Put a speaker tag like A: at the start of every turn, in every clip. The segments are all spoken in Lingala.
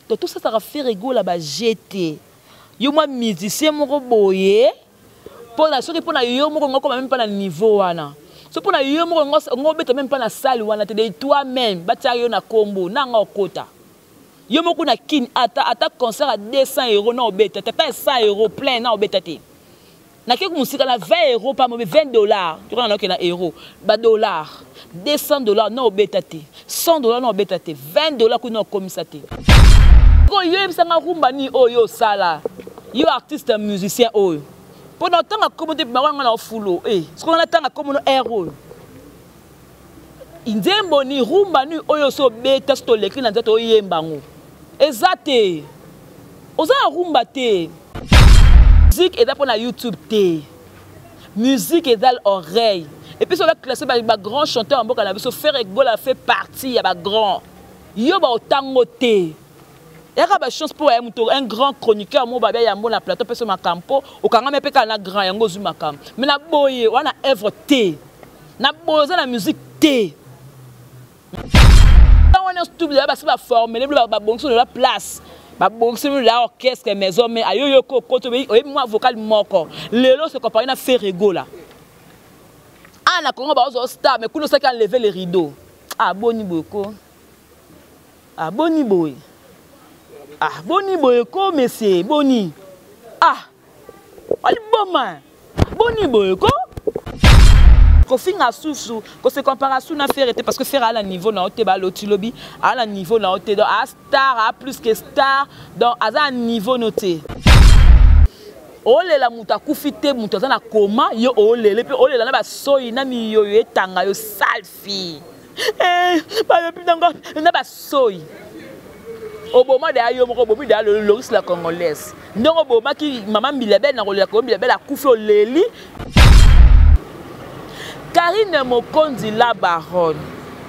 A: Donc tout ça, ça va faire rigoler là-bas, jeter. Yo moi musicien mon boye. Pour la chose pour na yo mon comme même pas na niveau wana. So pour na yo mon beta même pas na salle wana te de toi-même. Batia yo na combo na ngokota. Yo mon na kin ata concert à 200 € na obeta. Te pas 100 € plein na obeta te. Na ke musique na 20 € pas mauvais 20 $. Tu connais que na euro. Ba dollars. 200 $ na obeta te. 100 $ na obeta te. 20 $ ku na komisa te. Ko yo ebisanga rumba ni oyo sala. Yo artiste musicien oyo. Pendant tant que comme des marins na fulo ce qu'on attend comme no héros indembo ni rumba ni oyo so beta sto lekri na nzato yemba ngo ezate oza rumba te musique est pour na YouTube te musique est dans l'oreille et puis on va classer ba grand chanteur en boka na biso faire rigoler fait partie ya ba grand yo ba otango te. Il y a une chance pour un grand chroniqueur, mon babé, il y a un plateau, personne m'a campo, au Kangame, il y a un grand, il y a un makam. Mais la boye, on a œuvre T. Na boye, la musique T. Quand on est en studio, parce que la forme, les bonnes de la place, la bonne de l'orchestre, maison, mais ayo yoko, koto, moi vocal moko. Les lots se comparent à faire rigoler. Ah, na Congo, bah, star, mais qu'on sait qu'à lever les rideaux. Ah, boni boko. Ah, boni boy. Ah, boni boyeko, monsieur, boni. Ah, oli bon boni boyeko. Ko finga susu, ko se comparaison na faire parce que faire à la niveau na ote ba lotilobi, à la niveau na ote donc à star, à plus que star, donc à un niveau noté. Ole la muta kufite muta na koma yo ole le pe ole la na ba soyi na mi yo etanga yo salfi. Ba yo pitanga na ba soyi. Oboma de ayo moko bobi de le loris la congolaise. Ndongo boma ki maman Bilabel na rolia ko Bilabel a kufi oleli. Karine Mokonzi la baronne.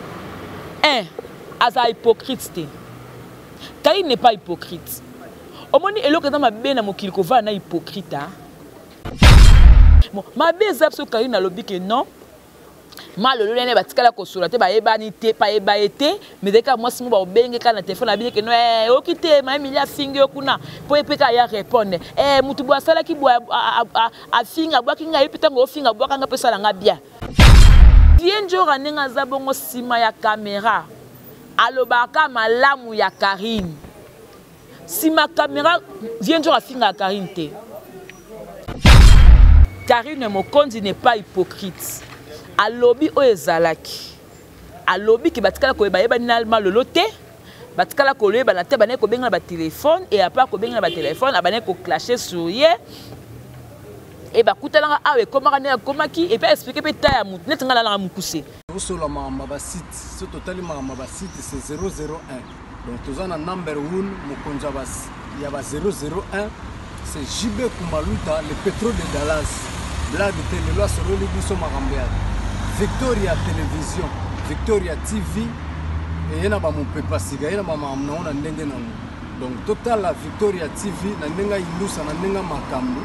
A: Aza hypocrite. Karine n'est pas hypocrite. Omoni eloko na mabe na mokili ko va na hypocrite hein. Bon, mabe zapso Karine na lobi que non. Mal le lene batikala ko sura te ba ebani te pa eba ete mais dès que moi si mo ba obenge kana téléphone abi que non okite ma emilia finge okuna po epeka ya répondre mutu bwa sala ki bwa a finga bwa kinga epita ngo finga bwa kanga pesa nga bien bien njora nenga za bongo sima ya caméra alobaka malamu ya Karine sima caméra bien njora finga Karine te. Karine Mokonzi n'est pas hypocrite. Alobi o ezalaki alobi ki batikala ko eba na mal loté batikala ko leba na te bane ko benga ba téléphone et après ko benga ba téléphone abane ko clasher sur ye et ba kutala awe komaka ne komaki et puis expliquer pe ta ya mutu net ngala na mukuse
B: osola mama ba site ce total mama ba site c'est 001 donc tozana number 1 Mokonzi bas ya ba 001 c'est JB Kumaluta le pétrole de Dallas blague de loi sur le biso marambeya Victoria Télévision, Victoria TV, et il y a un peu passé, il y a un peu donc total la Victoria TV, il y a un makambo,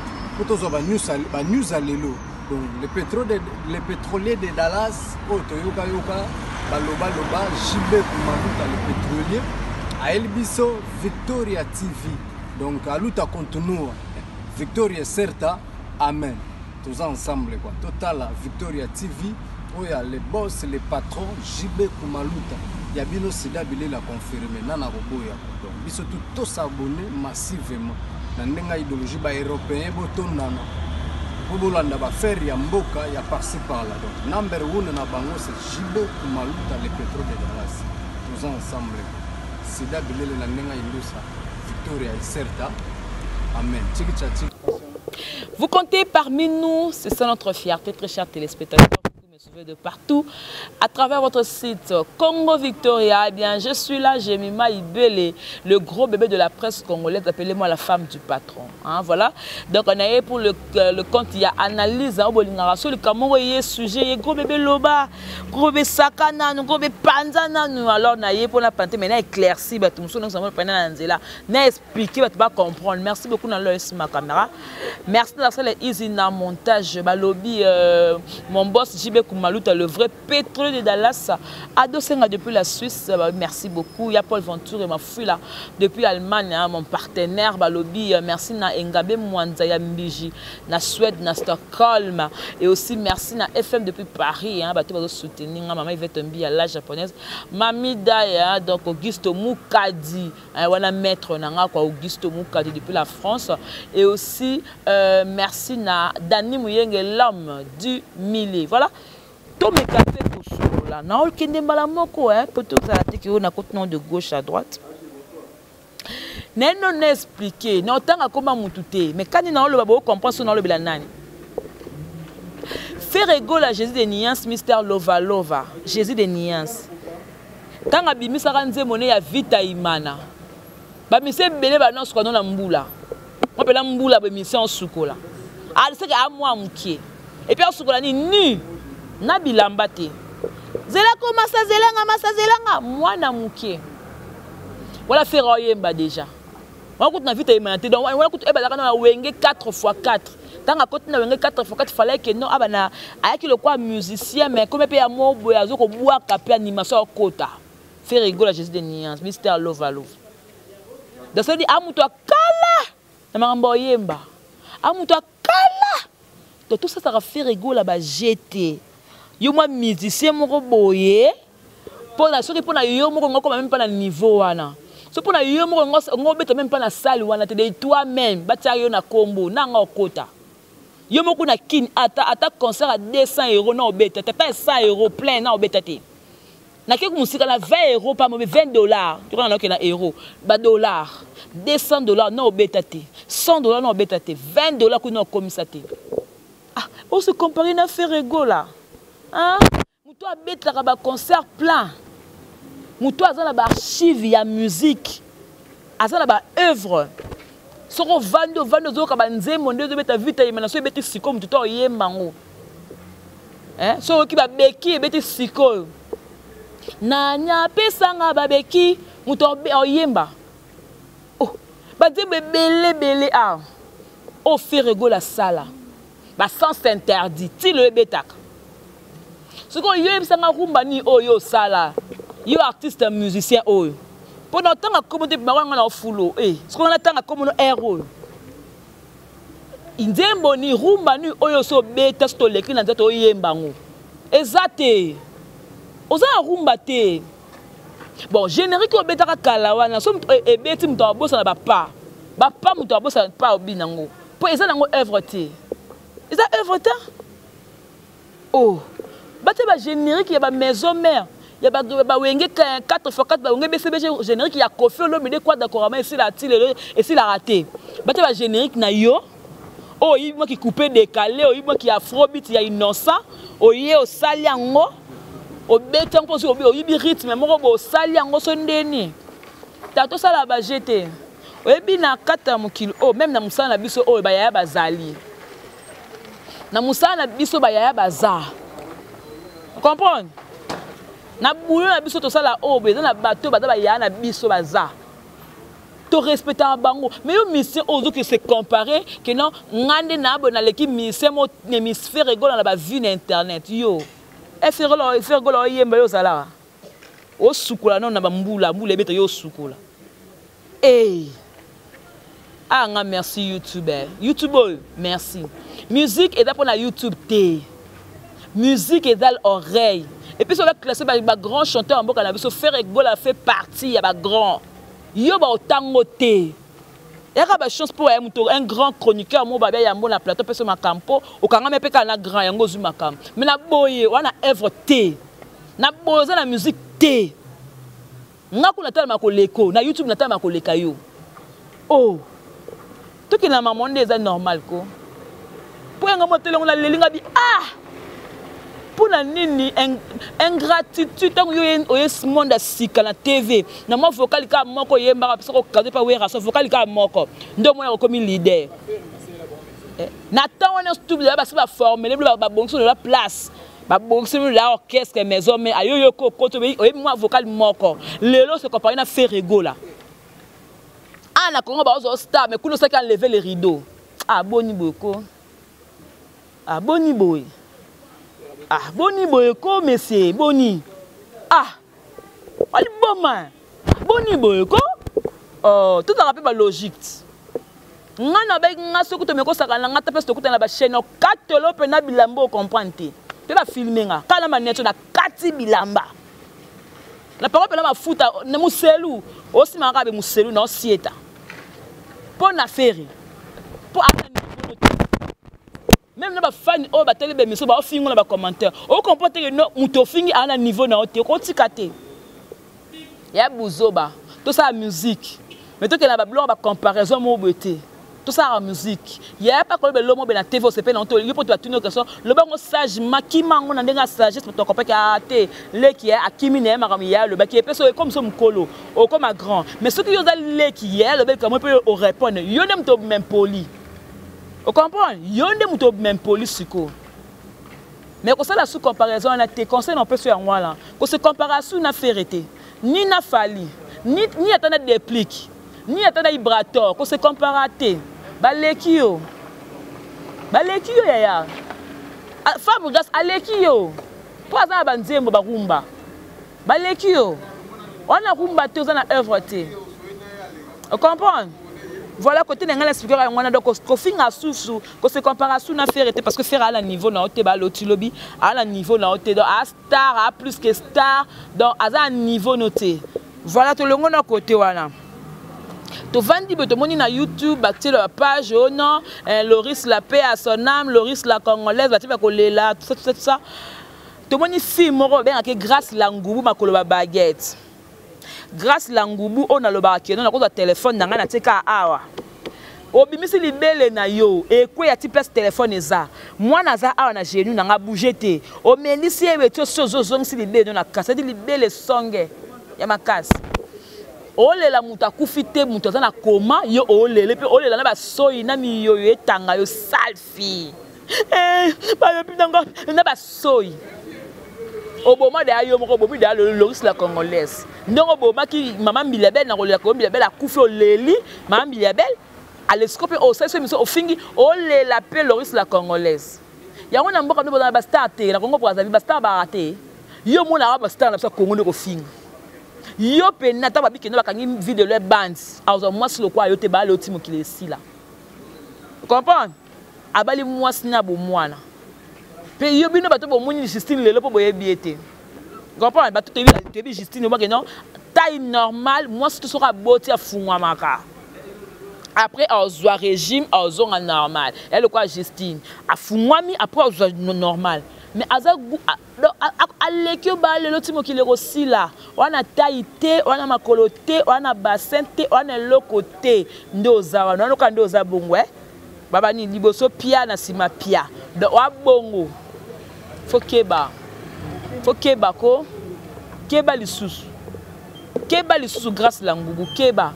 B: news à l'élo. Donc les pétroliers de Dallas, Toyoka Yoka, Baloba Loba, JB Kumaluta le pétrolier, à Elbiso Victoria TV. Donc à l'outa continue, Victoria Certa, Amen. Tous ensemble quoi. Total la Victoria TV. Oh, y a les boss, les patrons, JB Kumaluta. Il y a bien aussi d'habiller la confirmer. Nana Roboya. Donc, ils sont tous abonnés massivement. Dans une idéologie européenne, pour Bolanda, faire Yamboka, il y a par-ci par-là. Donc, number 1 na bango, c'est JB Kumaluta, les pétrole de Dallas. Tous ensemble. C'est d'habiller la Nenga Ilusa. Victoria et Certa. Amen.
A: Vous comptez parmi nous, c'est ça notre fierté, très chers téléspectateurs. De partout à travers votre site Congo Victoria. Eh bien, je suis là, Jemima Ibele, le gros bébé de la presse congolaise. Appelez-moi la femme du patron. Hein, voilà. Donc, on a pour le compte, il y a analyse. Sur le Cameroun, il y a sujet, il y a gros bébé Loba, gros bébé Sakana, gros bébé Panzana. Alors, on a pour la panté, mais on a éclairci, on a expliqué, on va comprendre. Merci beaucoup dans ma caméra. Merci d'avoir les easy dans montage. Lobby, mon boss JB Kuma Maluta, le vrai pétrole de Dallas. Ado Senga depuis la Suisse, merci beaucoup. Il y a Paul Venture et ma fille là, depuis l'Allemagne, hein, mon partenaire, Balobi. Merci na Ngabe Mwanzaya Mbiji, na Suède, na Stockholm. Et aussi merci na FM depuis Paris. Hein, bateau va soutenir maman Yvette Mbi à la japonaise. Mami Daya, donc Augusto Moukadi, voilà maître nanga quoi, Augusto Moukadi depuis la France. Et aussi merci na Dani Mouyenge, l'homme du millier. Voilà. Tous mes cafés tout sur là. Non, qui n'est pas la moko, hein, plutôt que ça a été qu'on a continué de gauche à droite. Non expliqué, non tant à comment m'outé, mais quand il a le babo comprend son nom le bilanani. Faire égaux à Jésus des nuances, Mister Lova Lova, Jésus des nuances. Tant à bimi ça rende monnaie à vita imana. Ba mise belé ba non ce qu'on a mbula. On peut la mbula ba mise en sukola. Ah c'est que à moi mouké. Et puis en sukola ni nu na bilamba te. Zela comment ça zelanga moi na mouké. Voilà faire oyemba déjà. On a vite imana donc on a coûté na wenge 4x4. Tant à côté na wenge 4x4 il fallait que non abana ayaki le quoi musicien mais comme pe ya mo boyazo ko boa kapé animation kota. Faire rigoler Jésus des nuances, Mister Lova Lova. Donc ça dit amuto kala na makambo oyemba. Amuto kala. Donc tout ça ça va faire rigoler ba jeter. Yo moi musicien moko boye pour la soki pour na yo moko ngoko même pas na niveau wana. So pour na yo moko ngoko beta même pas na salle wana te de toi-même batia yo na kombo na ngokota. Yo moko na kin ata concert à 200 € na obeta tata 100 € plein na obeta te. Na ke musika na 20 € pas mauvais $20. Tu vois na ke na euro ba dollars. $200 na obeta te. $100 na obeta te. $20 ku na komisa te. Ah, on se compare na faire ego là. Hein? Moutou a bête la concert plein. Moutou a la archive ya musique. A la œuvre. Soko vando zo ka banze monde zo beta vita yemana so beti siko moutou o yemango. Hein? So ki ba beki beti siko. Nanya pesanga ba beki moutou o yemba. Oh, ba de belé ah. O faire ego la sala. Ba sens interdit, ti le betak. Ce qu'on y a, c'est un rumba ni oyo sala. Yo artiste musicien oyo. Pendant tant que communauté maranga na fulo, ce qu'on attend à communauté héros. Indembo ni rumba ni oyo so beta sto leki na zato yembango. Ezate. Oza rumba te. Bon, générique o beta ka kala wana so e beti mto bosa na ba pa. Ba pa mto bosa pa obinango. Po eza nango œuvre te. Eza œuvre te. Oh. Bate ba générique ya ba maison mère ya ba wenge 4x4 ba wenge BCBG générique ya Kofi Olomide quoi d'accord mais ici la tile et si la raté bate ba générique na yo oh il moi qui coupé décalé oh il moi qui afrobeat ya innocent oh ye o sali yango o beta ngo so o yibi rythme moko bo sali yango so ndeni tato sala ba jeté oyebi na kata mokilo oh même na musala na biso oh ba ya bazali na musala na biso ba ya baza. Comprendre? Na boulot na biso to sala obe dans na bateau ba ya na biso baza. To respecter bango. Mais yo mission ozo que se comparer que non ngande na bo na l'équipe mission mo hémisphère ego na ba vue na internet yo. E faire golo yemba yo sala. O sukula non na ba mbula beto yo sukula. Ah nga merci YouTuber. YouTuber merci. Musique est pour na YouTube té. Musique est dans l'oreille. Et puis, on va classer par grand chanteur en Boka, so faire égol a fait partie, il y a grand. Yo ba otangote. Il y a chance pour un grand chroniqueur, mon babé, il y a un plateau, personne ma campo, au Kanga me peka na grand, yango zuma kam. Mais na boye, on a œuvre té. Na boye la musique té. Nga ko na tala makoleko, na YouTube na tala makoleka yo. Oh. Tout qui na mamonde est normal ko. Pour nga motele on la lelinga bi ah. Pour la nini ingratitude tant que monde a sika na TV na mo vocal ka moko yemba parce que kaze pa wera so vocal ka moko ndo mo ya comme leader na tant on est tout là parce que ba former ba bonso de la place ba bonso la orchestre maison mais ayoyo ko to be moi vocal moko lelo se comparer na faire ego là ah na Congo ba zo star mais kuno ça qui enlever les rideaux ah boni boko ah boni boy Ah, boni boyeko, monsieur, boni. Ah, oli bon man. Boni boyeko. Oh, tout a rappelé ma logique. Ngana ba nga sokuto meko sakana nga tapes tokuta na ba chaîne 4 lo pena bilambo comprendre. Te ba filmer nga. Kala maneto na 4 bilamba. La parole pena ma futa na muselu. Osi manga be muselu na osieta. Pour na faire. Pour même na ba fan o ba tele be miso ba ofingo na ba commentaire. O comporte que no mutofingi ana niveau na ote ko tikate. Ya buzoba. Tout ça musique. Mais tout que la ba ba comparaison mo beauté. Tout ça en musique. Il y a pas que le lomo ben la TV c'est pas longtemps. Il faut te tenir question. Le bon sage makima on a des sagesse pour ton compagnie à té. Le qui est à kimine maramia le qui est personne comme son colo ou comme un grand. Mais ceux qui ont le qui est le bel comme peut au répondre. Yo nem to même poli. Vous comprenez? Yo nem to même poli siko. Mais quand ça la sous comparaison on a tes conseils on peut sur moi là. Quand ce comparaison na vérité. Ni na fali. Ni attendre déplique. Ni attendre vibrateur. Quand ce comparaté. Balekio yaya femme grâce alekio pour ça banzembo ba rumba balekio on a rumba te na œuvre te vous comprenez voilà côté n'engala expliquer on a donc ko finga souffle ko se comparaison na faire parce que faire à la niveau na ote ba lotilobi à la niveau na ote donc à star à plus que star donc à niveau noté voilà tout le monde à côté voilà. Tu vendis tout le monde na YouTube, bâtir la page, oh non, Loris la paix à son âme, Loris la congolaise, bâtir la coléla, tout ça. Tout le monde ici, moro ben avec grâce langoubou ma koloba baguette. Grâce langoubou on a le baraki, on a quoi téléphone na ngana teka awa. Obimisi libele na yo, et quoi ya ti place téléphone eza. Moi naza awa na genou na nga bouger te. O melisi e to sozo si libele na kasa, di libele songe. Ya makasi. Ole la muta kufite muta za na koma yo ole pe ole la na ba soyi na mi yo etanga yo salfi ba yo pinanga na ba soyi oboma de ayo moko bobi de Loris la congolaise ndongo boma ki mama Mbilabel na kolela ko Mbilabel a kufi oleli mama Mbilabel a l'escope au sai miso ofingi ole la pe Loris la congolaise yango na mboka ndo ba star te na Congo Brazzaville ba star ba raté yo mona ba star na sa Congo ko fingi yo pena ta babi kendo bakangi vidéo le band azo mwasi lokwa yo te ba le timo kile si là comprendre abali mwasi na bo mwana pe yo bino bato bo muni Justine lelo po boye biete comprendre bato te bi Justine mo non taille normale mwasi to sera boti afungwa maka après azo régime azo normal elle quoi Justine afungwa mi après azo normal mais azagu alekio ba le lotimo ki le rosi là wana taille wana makolote wana bassin te wana lokote ndoza wana loka ndoza bongwe baba ni liboso pia na sima pia do wa bongo fokeba ko keba lisusu grâce la ngubu keba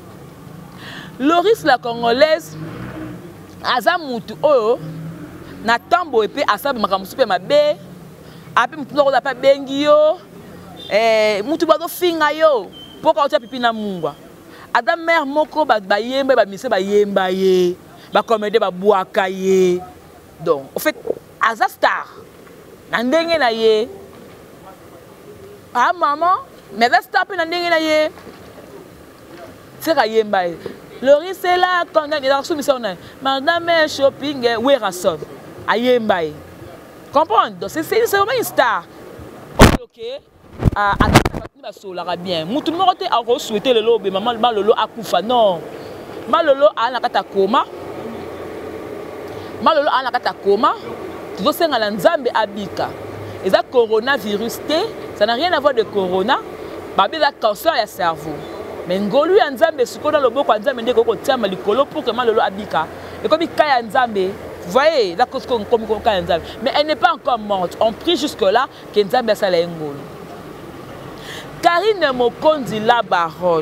A: Loris la congolaise azamutu oyo na tambo epe asabe makamusu pe mabe ape mutu ndoko da pa bengi yo mutu bazo finga yo poka otia pipi na mungwa ada mère moko ba yemba ba mise ba yemba ye ba comédie ba buaka ye donc en fait aza star na ndenge na ye maman mais aza star pe na ndenge na ye sera yemba ye Loris est là quand il a reçu mission madame shopping werason ayemba ye comprendre donc c'est vraiment une star ok ba sola bien mutu moko te a souhaiter le lobe maman malolo akufa non malolo ana kata koma tu senga la nzambe abika eza coronavirus te ça n'a rien à voir de corona babe la cancer ya cerveau mais ngolu ya nzambe sikola loboko ya nzambe ndeko ko tiama likolo pour que malolo abika et comme kaya nzambe vous voyez la cause comme kaya nzambe mais elle n'est pas encore morte on prie jusque là que nzambe sala ngolu Karine Mokonzi la baronne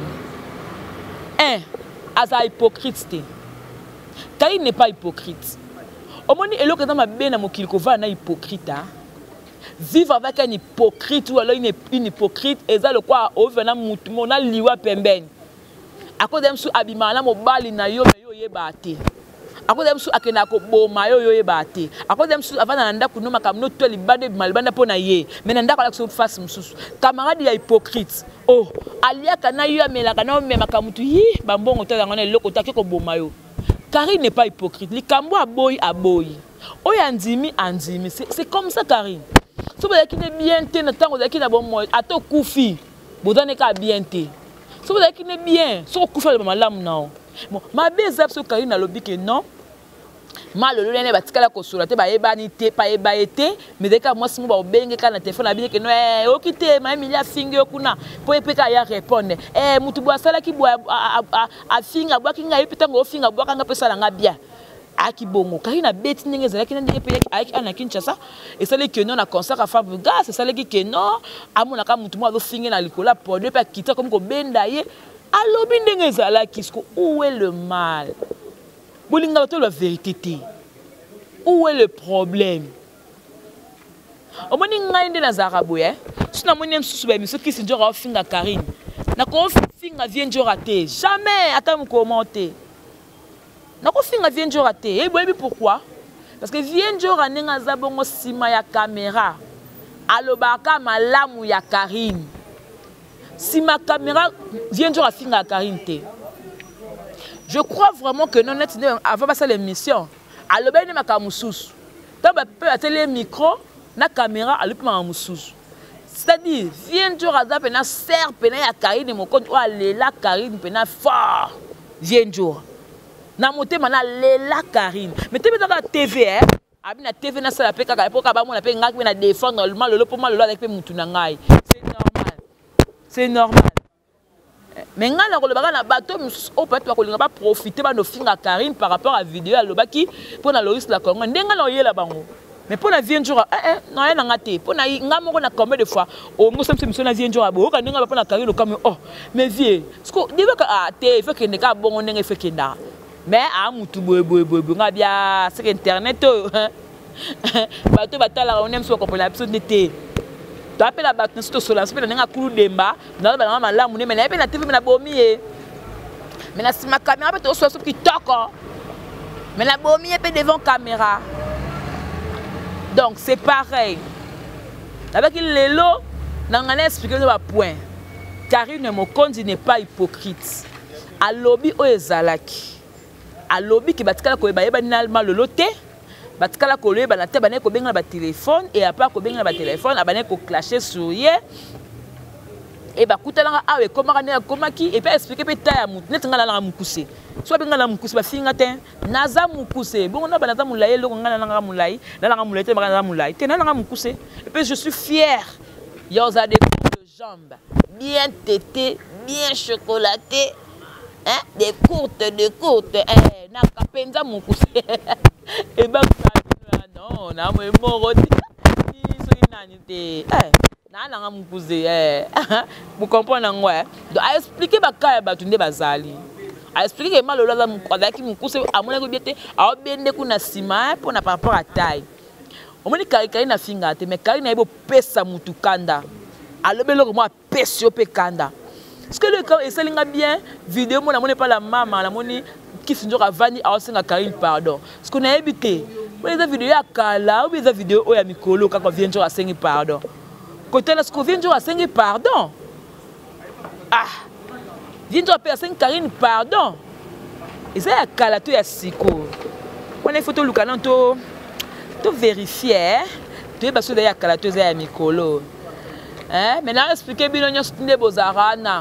A: aza hypocrite. Karine n'est pas hypocrite. Au moins, elle est dans ma benne mokili ko va na hypocrite. Vivre avec un hypocrite ou alors une hypocrite, et ça le quoi au venant mona liwa pemben. À cause d'un sou abima na mobali na yo me yo yebate. akoza msu akena ko boma yo yo bate akoza msu avana nda kunoma kamno to libande malibanda pona ye mais nda kala ko face msusu camarade ya hypocrite oh alia kana yo amela kana mema kamutu yi bambongo to ngana loko take ko boma yo Karine n'est pas hypocrite likambo aboyi aboyi oya ndimi andimi c'est comme ça Karine so ba ki ne bien te na tango za ki na bon mo ato kufi bodane ka bien te so ba ki ne bien so kufa le malamu nao bon ma beza so Karine na lobi que non mal le lene batikala ko sura te ba ebani te pa eba ete mais dès que moi si mo ba obenge ka na téléphone abi que non okite ma emilia fingi okuna po epeka ya répondre mutu bwa sala ki bwa a finga bwa kinga yipita ngo finga bwa kanga pesa nga bien aki bongo Karine beti ndenge zala kina ndenge pe aki ana Kinshasa et ça les que non na concert à Fabuga c'est ça les que non amona ka mutu mo azo fingi na likola pour de pa kita comme ko benda ye alobi ndenge zala kisko où est le mal bolinga bato la vérité où est le problème omoni ngai nde na zarabo sina moni msusu ba miso kisi njora ofinga Karine na ko finga vient njora te jamais ata mu commenter na ko finga vient njora te et boyebi pourquoi parce que vient njora nenga za bongo sima ya caméra alobaka malamu ya Karine sima caméra vient njora finga Karine te. Je crois vraiment que non net avant passer l'émission à l'obéi ma kamusous tant peut atteler micro na caméra à l'up ma musous c'est-à-dire vient jour à pena ser pena ya Karine mon compte ou aller la Karine pena fort vient jour na monter mana la Karine mais tu dans la TV abi na TV na sala peka ka epoka ba mo na pe ngaki na défendre normalement le pour moi le avec pe mutu na ngai c'est normal mais nga na kolobaka na bato o peut-être kolinga ba profiter ba no finga Karine par rapport à vidéo à lobaki pour na Loris la Congo ndenga na oyela bango mais pour na vient jour non ya na ngate pour na nga moko na combien de fois o ngo semse mission na vient jour abo ka ndenga ba pour na Karine comme oh mais vie sko diba ka te fait que ne ka bongo ndenge fait que nda mais a mutu boy nga bia c'est internet bato batala on aime so comprendre absolument tu appelles la batte sur sola c'est pas un coup demba dans la malamu mais na pe na TV na bomi mais na sima caméra peut so qui toque mais la bomi est devant caméra donc c'est pareil avec lelo na ngana expliquer le point Karine Mokonzi n'est pas hypocrite a lobby o ezalaki a lobby ki batikala ko eba na mal loté batikala ko leba na te bané ko benga ba téléphone et après ko benga ba téléphone abané ko clasher sur ye et ba kutalanga awe komaka ne komaki et puis expliquer pe ta ya mutu netinga la mukuse so benga la mukuse ba finga te naza mukuse bon na banaza mulaye lo ngana nga mulaye na nga mulaye te ba nga mulaye te na nga mukuse et puis je suis fier yoza des coups de jambes bien tétés bien chocolatés hein des courtes na kapenza mukuse et ben non na mo moroti so inani te na nga mukuse vous comprenez ngwa donc a expliquer ba kaya ba tunde bazali a expliquer mal lola mukadaki mukuse amona ko biete a obende kuna sima pour na par rapport à taille omoni Karine na finga te mais Karine na ebo pesa mutukanda alobelo ko mo pesio pe kanda est-ce que le cas est selinga bien vidéo mo na moni pas la maman la moni qui finit à Vani à Osenga Karine pardon ce qu'on a habité pour les vidéos à Kala ou les vidéos au Yamikolo quand on vient à Sengi pardon côté là ce qu'on vient à Sengi pardon vient à Sengi Karine pardon et ça à Kala tout ya siko on a photo Lucana to vérifier tu es parce que derrière Kala tout ya Yamikolo maintenant expliquer bien on stinde bozarana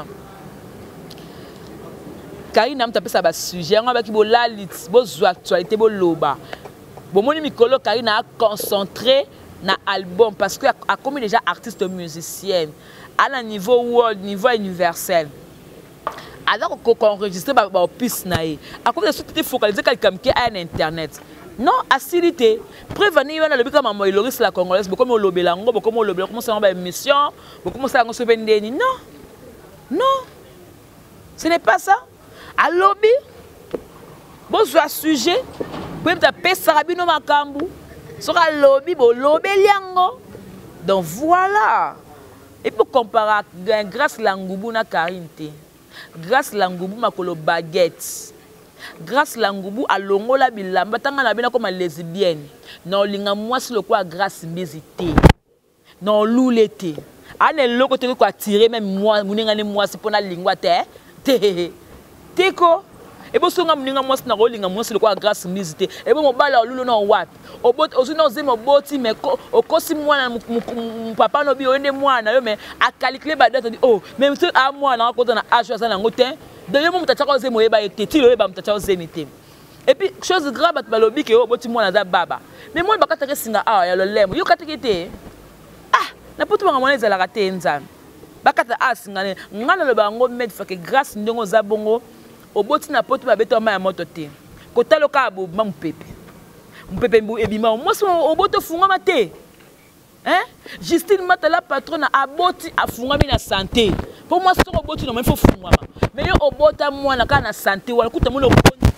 A: Karine am tapé ça ba sujet on va ki bo lalit bo zo actualité bo loba bo moni mikolo Karine a concentré na album parce que a comme déjà artiste musicienne à un niveau world niveau universel alors qu'on enregistre ba piste na e à cause de ce qui focaliser quelqu'un qui a un internet non acidité prévenir na le comme moi Loris la congolaise beaucoup mo lobela ngo beaucoup mo lobela comment ça ba émission beaucoup mo ça ngo se vendeni non ce n'est pas ça à lobby bonsoir sujet peut taper sarabino makambu sera lobby bo lobeliango donc voilà et pour comparer grâce langubu na Karine te grâce langubu makolo baguette grâce Langubu a longola bilamba tanga na bina comme lesbienne na olinga mwasi le quoi grâce mbizité na olulete ane loko te ko attirer même moi muninga ne mwasi pona lingwa te teko ebo songa muninga mwasi na olinga mwasi le quoi grâce mbizité ebo mobala olulo na wapi obot ozuna ozema boti mais okosi mwana papa no bi oyende mwana yo mais a calculer ba date dit oh même si a mwana ko na âge ça na ngote de yo mutacha ko zemo yeba eteti lo yeba mutacha ozemite et puis chose grave ba lobi ke oboti mwana za baba mais moi bakata ke singa ya lo lemo yo katekete na poto ba mwana ezala kate nzambe bakata singa ne ngana lo bango med fa ke grâce ndongo za bongo oboti na poto ba beto ma ya moto te kotalo ka bo mampepe mpepe mbu ebima mwasi oboto funga mate Justine Matala patronne aboti afungami na santé pour moi c'est oboti no faut fungama mais yo obota mwana ka na santé wala kuta mulo kondi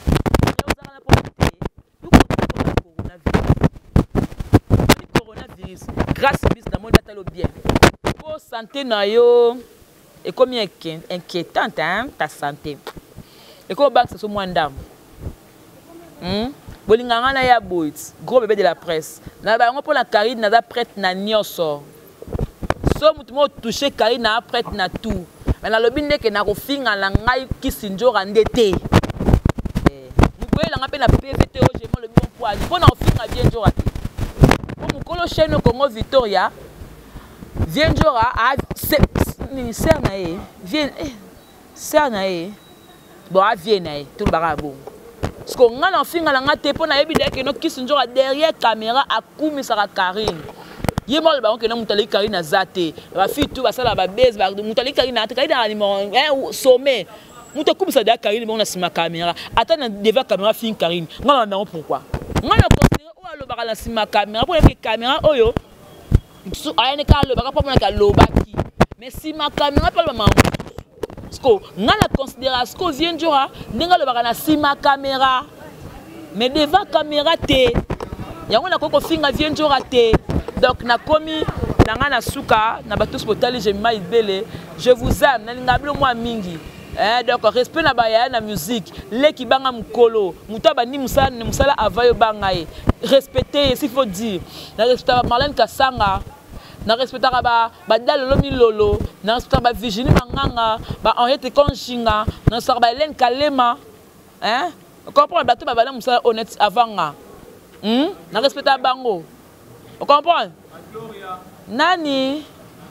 A: coronavirus grâce bis na monde atalo bien pour santé na yo et comme inquiétante ta santé et comme bac c'est moins d'âme bolinganga na ya boit gros bébé de la presse na ba ngo pour la Karine na za prête na nyoso so mutu mo toucher Karine na prête na tout mais na lobi ndeke na ko finga la ngai kisinjora ndete mukoyela nga pe na PVT o jemo le bon poids pour na finga bien njora pour mukolo chaîne Congo Victoria vient njora a ministère na e vient ça na e bon a vient na e tout le barabo parce que on a finga la ngate pour na yebi que no kisinjora derrière caméra a kumisaka Karine yemo le baron que na mutali Karine na zate ba fi tout ba sala ba base ba mutali Karine na Karine na numéro sommet muto kumisa derrière Karine bon na sima caméra attends devant caméra fin Karine ngala na pourquoi ngala considérer o alo ba la sima caméra pour que caméra oyo su ayane ka lo ba pa na lo baki mais sima caméra pas le maman parce que ngala considération ko vient jora ninga lo ba na sima caméra mais devant caméra te yango na koko finga vient jora te donc na komi nanga na suka na bato spotali je mai bele je vous aime na ngablo moi mingi donc respect na baya na musique leki banga mukolo muto ba ni musala avayo bangaye respecter s'il faut dire na respecter Marlène Kasanga na respecter ba dalolo milolo na respecter ba Virginie Manganga ba Henriette Konshinga na respecter ba Hélène Kalema comprendre bato ba bana musala honnête avanga na respecter bango. Vous comprenez? Nani?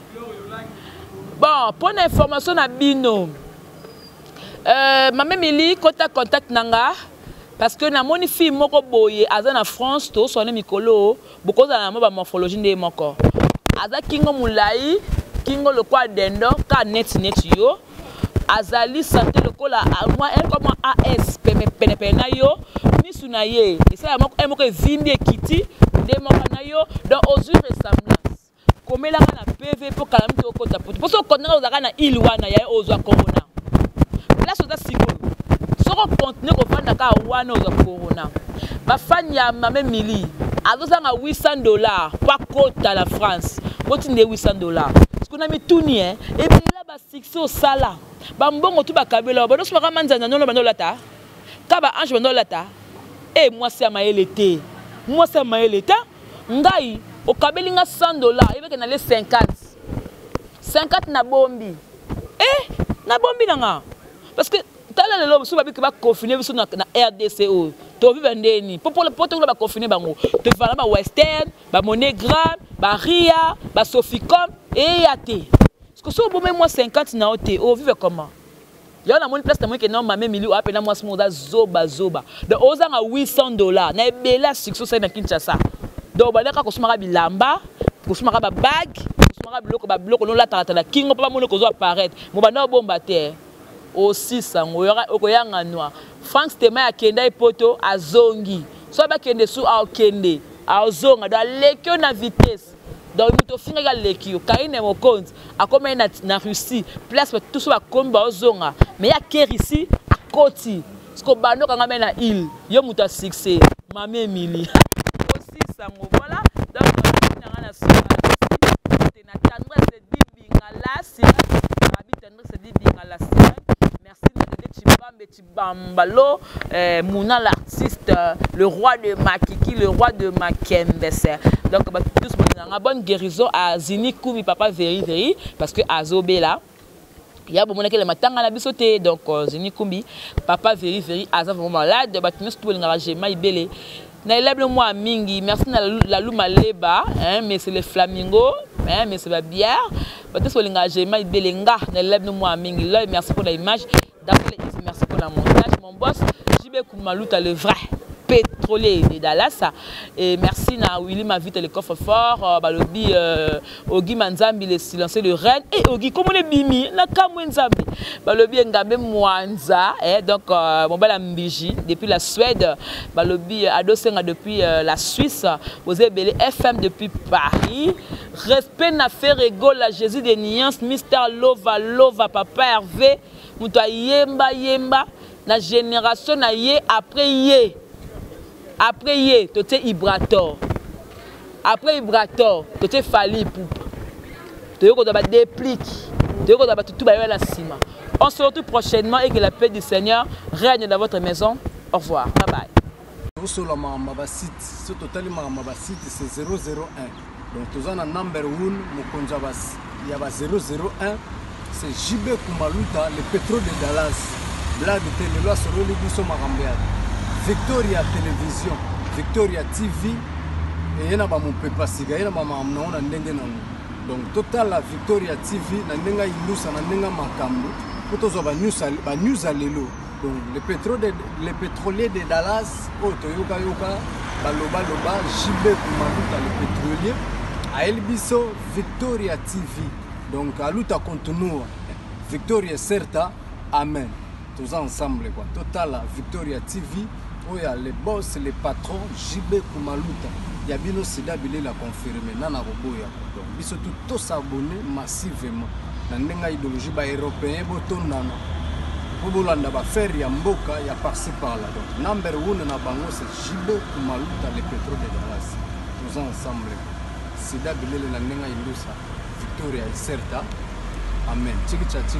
A: Bon, pour l'information na bino. Maman Mili, contact nanga. Parce que na moni fille moko boye, aza na France, to sonne mikolo, beaucoup na mo ba morphologie de moko. Aza kingo mulai, kingo le kwa dendo, ka net yo. Azali santé le kola, moi elle comme AS, pene na yo, misu na ye. Et ça moko vindi ekiti. Donc aux ressemblance comme là na PV pour quand même to kota pour parce que connaître aux na ilwana ya ozwa corona place oza singolo soko continuer ko vanda ka wana ozwa corona ba fan ya mame Mili azoza na $800 pas kota la France botinde $800 parce qu'on a mis tout ni et puis là ba succès au sala ba mbongo tout ba kabela ba doso ba manzana non ba ndolata ka ba ange ba ndolata et moi c'est maele te moi ça m'a l'état ngai au kabelinga $100 il veut que na les 50 na bombi na bombi nanga parce que tala le so ba bi que ba confiner biso na RDCO to vivre ndeni pour ba confiner bango to fala ba Western ba Monogram ba Ria ba Soficom et yate parce que so bo moi 50 na ote o vivre comment yo na moni place na moi que non mame Mili o apena moi smoza zoba donc oza nga $800 na ebela succès na Kinshasa donc ba leka ko sumaka bilamba ko sumaka ba bag ko sumaka biloko no la tala kingo papa mono ko zo apparaître mo banda bomba te aussi sango ko yanga noa Frank Stema ya kenda ipoto azongi so ba kende su a kende azonga da lekio na vitesse donc muto finga ga lekio kaine mo compte akoma na Russie place tout so ba komba ozonga mais ya ker ici à côté parce que bando kanga mena il yo muta succès mame Mili aussi sango voilà donc on a na tendresse de bingala si rabi tendresse de bingala merci de chibambe Bambalo, Mouna l'artiste, le roi de Makiki, le roi de Makembese. Donc, tous une bonne guérison à Zini Koumi, papa Veri, parce que Azobé là, il y a beaucoup de matins à la bisoté, donc Zini Koumi, papa Veri, Azab vraiment malade, nous tous les engagements, il moi mingi, merci la Luma Leba, mais c'est le flamingo, mais c'est la bière. Peut-être que l'engagement est belenga, moi mingi, merci pour l'image, merci pour la montage. Mon boss, Jibé Koumalouta, le vrai pétrolier de Dallas. Et merci na Willy ma vite le coffre-fort, Balobi, Ogi Manzambi, le silencieux de Rennes. Et Ogi, comment les bimi, na Kamwenzambi. Balobi Ngabe Mwanza, donc mon bel ambiji, depuis la Suède. Balobi Adosenga depuis la Suisse. Vous avez belé FM depuis Paris. Respect na Ferrego, la Jésus des Nuances, Mister Lova, Papa Hervé. Mouta yemba. La génération na yé après yé. Après yé, tu es Ibrator. Après Ibrator, tu es Fali Poupe. Tu es déplique. Tu es tout la cima. On se retrouve prochainement et que la paix du Seigneur règne dans votre maison. Au revoir. Bye bye.
B: Sur le site, ce total site c'est 001. Donc tu as un number 1, il y a 001. C'est JB Koumalouta, le pétrole de Dallas. Blague de télé, sur le Libiso Marambead. Victoria Télévision, Victoria TV, et il y a mon papa siga, il y a maman na ndenge na. Donc total la Victoria TV na ndenga ilusa na ndenga makambo, potozo ba news alelo. Donc le pétrolier de Dallas, Toyoka baloba JB Koumalouta le pétrolier, a Elbiso Victoria TV. Donc à luta continue, Victoria certa, amen. Tous ensemble quoi. Total la Victoria TV. Il y a les boss, les patrons, JB Koumalouta. Il y a bien aussi d'habiller la confirmer. Nana Roboya. Donc, ils sont tous s'abonner massivement. Dans une idéologie européenne, pour Bolanda va faire Yamboka, il y a par-ci par-là. Donc, number 1 na bango c'est JB Koumalouta, le pétrole de Dallas. Tous ensemble. C'est d'habiller la nenga ilusa. Victoria est certa. Amen.